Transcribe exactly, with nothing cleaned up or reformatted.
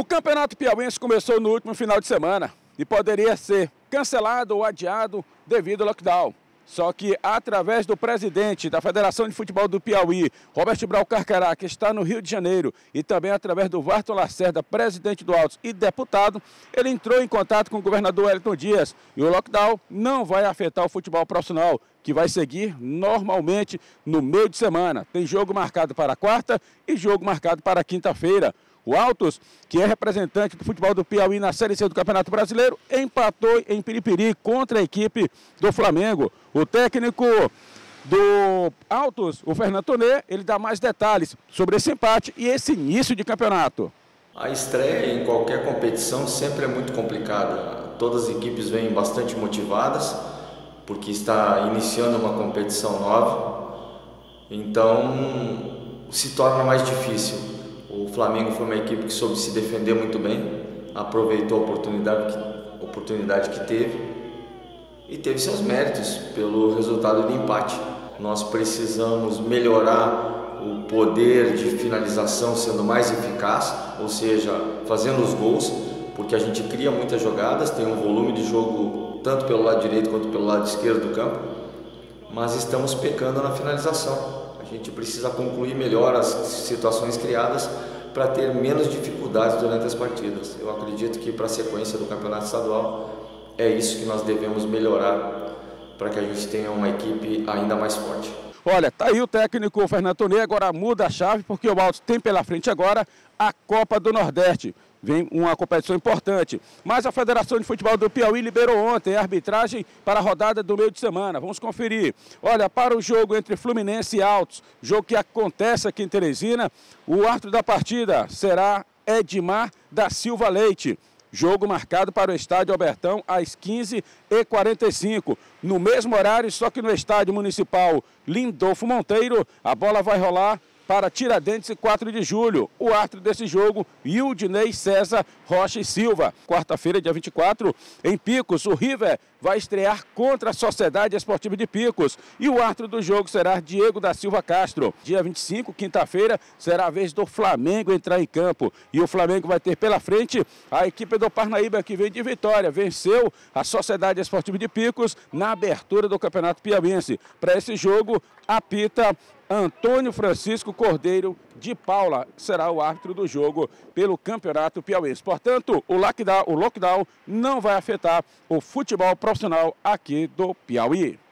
Campeonato Piauiense começou no último final de semana e poderia ser cancelado ou adiado devido ao lockdown. Só que, através do presidente da Federação de Futebol do Piauí, Roberto Brau Carcará, que está no Rio de Janeiro, e também através do Varton Lacerda, presidente do Altos e deputado, ele entrou em contato com o governador Wellington Dias. E o lockdown não vai afetar o futebol profissional, que vai seguir normalmente no meio de semana. Tem jogo marcado para quarta e jogo marcado para quinta-feira. O Altos, que é representante do futebol do Piauí na Série C do Campeonato Brasileiro, empatou em Piripiri contra a equipe do Flamengo. O técnico do Altos, o Fernando Tonê, ele dá mais detalhes sobre esse empate e esse início de campeonato. A estreia em qualquer competição sempre é muito complicada. Todas as equipes vêm bastante motivadas, porque está iniciando uma competição nova, então se torna mais difícil. O Flamengo foi uma equipe que soube se defender muito bem, aproveitou a oportunidade que, oportunidade que teve e teve seus méritos pelo resultado do empate. Nós precisamos melhorar o poder de finalização sendo mais eficaz, ou seja, fazendo os gols, porque a gente cria muitas jogadas, tem um volume de jogo tanto pelo lado direito quanto pelo lado esquerdo do campo, mas estamos pecando na finalização. A gente precisa concluir melhor as situações criadas para ter menos dificuldades durante as partidas. Eu acredito que para a sequência do campeonato estadual é isso que nós devemos melhorar para que a gente tenha uma equipe ainda mais forte. Olha, tá aí o técnico Fernando Tonê, agora muda a chave porque o Altos tem pela frente agora a Copa do Nordeste. Vem uma competição importante. Mas a Federação de Futebol do Piauí liberou ontem a arbitragem para a rodada do meio de semana. Vamos conferir. Olha, para o jogo entre Fluminense e Altos, jogo que acontece aqui em Teresina, o árbitro da partida será Edmar da Silva Leite. Jogo marcado para o Estádio Albertão às quinze e quarenta e cinco. No mesmo horário, só que no Estádio Municipal Lindolfo Monteiro, a bola vai rolar para Tiradentes e quatro de julho. O árbitro desse jogo, Ildinei César Rocha e Silva. Quarta-feira, dia vinte e quatro, em Picos, o River vai estrear contra a Sociedade Esportiva de Picos. E o árbitro do jogo será Diego da Silva Castro. Dia vinte e cinco, quinta-feira, será a vez do Flamengo entrar em campo. E o Flamengo vai ter pela frente a equipe do Parnaíba, que vem de vitória. Venceu a Sociedade Esportiva de Picos na abertura do Campeonato Piauiense. Para esse jogo, apita Antônio Francisco Cordeiro de Paula, que será o árbitro do jogo pelo Campeonato Piauiense. Portanto, o lockdown, o lockdown não vai afetar o futebol profissional aqui do Piauí.